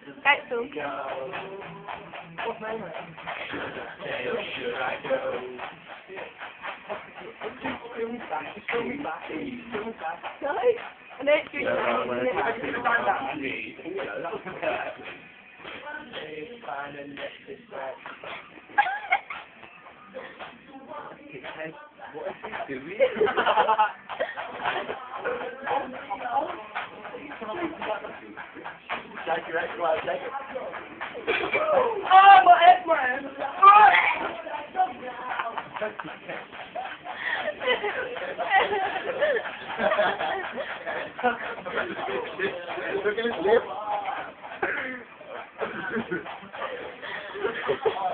Axel. What's my name? Should I go? Fill me back. No. And then it's good. Take your extra, take it. Oh, my head, man. Look at his lip.